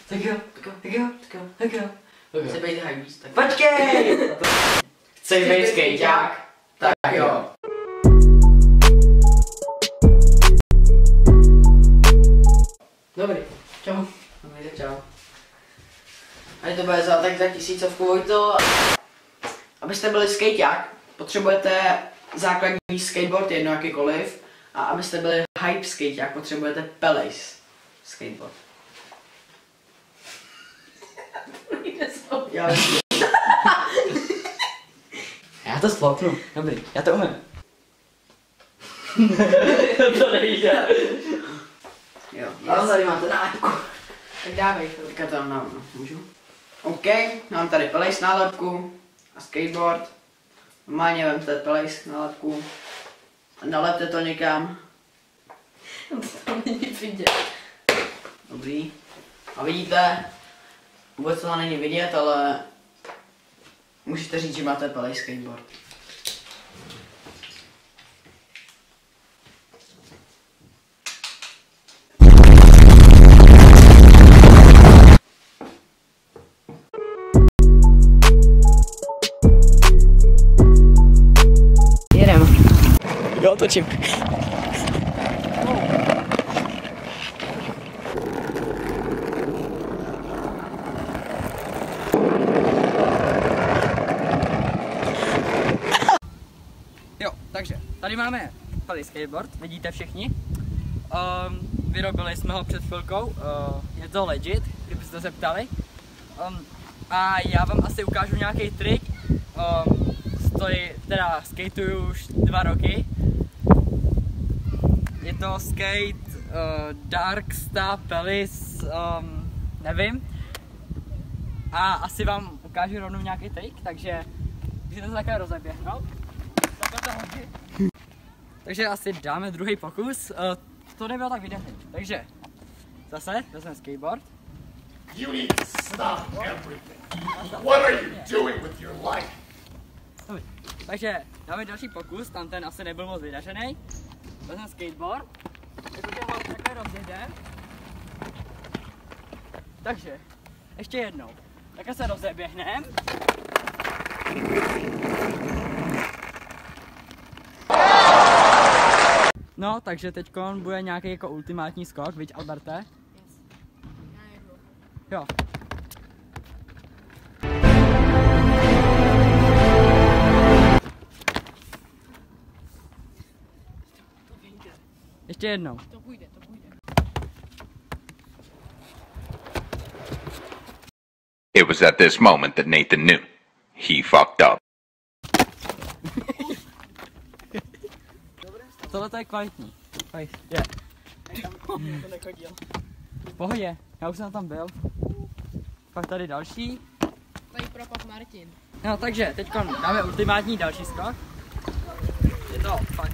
Tak jo. Chci být hajbíc, tak... Počkej! Chci být skejťák, tak jo. Dobrý, čau. Dobrý, čau. Ať to bude za 1000 Vojto. Abyste byli skejťák, potřebujete základní skateboard, jedno jakýkoliv. A abyste byli hype skejťák, potřebujete Palace skateboard. Já to sklopnu. Dobrý, já to umím. To nejde. Jo, Ale tady máte nálepku. tak dávej. Tak já to dám můžu? OK, mám tady Palace nálepku a skateboard. Normálně vemte Palace nálepku a nalepte to někam. To není vidět. Dobrý. A vidíte, vůbec to není vidět, ale můžete říct, že máte Palace skateboard. Jedem. Jo, točím. Jo, takže tady máme Palace skateboard, vidíte všichni. Vyrobili jsme ho před chvilkou, je to legit, kdybyste se ptali. A já vám asi ukážu nějaký trik. Skateuju už 2 roky. Je to skate Darkstar Palace, nevím. A asi vám ukážu rovnou nějaký trik, takže můžete se takhle rozeběhnout. Takže asi dáme druhý pokus. To nebylo tak vydatný. Takže zase vezmeme skateboard. You need to stop everything. What are you doing with your life? Dobrý. Takže dáme další pokus, tam ten asi nebyl moc vydařený. Vezmeme skateboard, jakože ho takhle rozjedeme. Takže, ještě jednou. Takhle se rozeběhneme. No, takže teďkon bude nějaký jako ultimátní skok, viď Alberte? Jo. Ještě jednou. To půjde. It was at this moment that Nathan knew. He fucked up. Tohle to je kvalitní. Je. V pohodě, já už jsem tam byl. Pak tady další. Tady propad Martin. No takže, teď dáme ultimátní další skok. Je to fakt.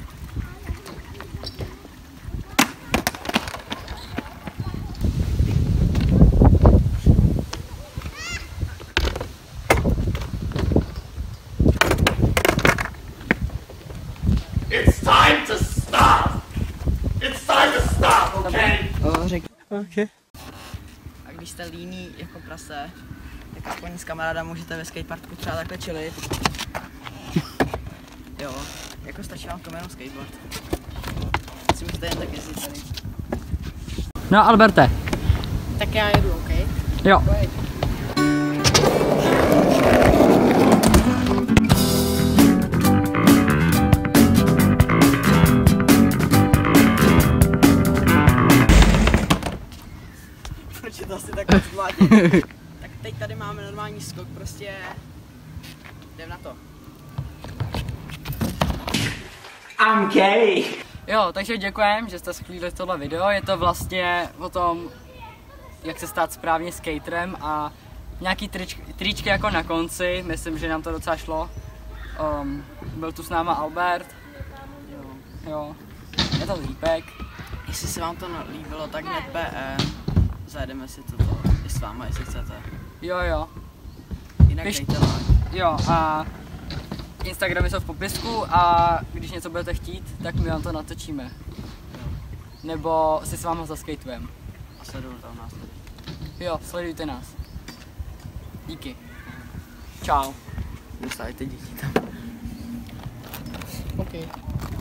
It's time to stop! It's time to stop, okay? Okay. A když jste líný jako prase, tak aspoň s kamaráda můžete ve skateparku třeba takhle chillit. Jo, jako stačí vám k tomu jenom skateboard. Si můžete jen tak jezdit tady. No Alberte. Tak já jedu, OK? Jo. Proč je to asi takhle zvládně? Tak teď tady máme normální skok, prostě jdem na to. I'm gay. Jo, takže děkujem, že jste sklídli tohle video. Je to vlastně o tom, jak se stát správně skaterem a nějaký tričky jako na konci. Myslím, že nám to docela šlo. Byl tu s náma Albert. Jo. Je to lípek. Jestli se vám to líbilo, tak hned PM. Zajedeme si to i s váma, jestli chcete. Jo. Jinak dejte like. Jo a Instagramy jsou v popisku a když něco budete chtít, tak my vám to natočíme. Nebo si s váma zaskejtujeme. A sleduju tam nás. Jo, sledujte nás. Díky. Čau. Dostávajte děti tam. OK.